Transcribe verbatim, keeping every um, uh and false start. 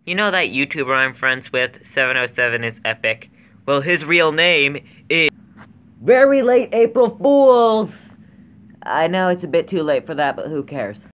You know that YouTuber I'm friends with, seven oh seven is epic. Well, his real name is... Very late April Fools! I know it's a bit too late for that, but who cares?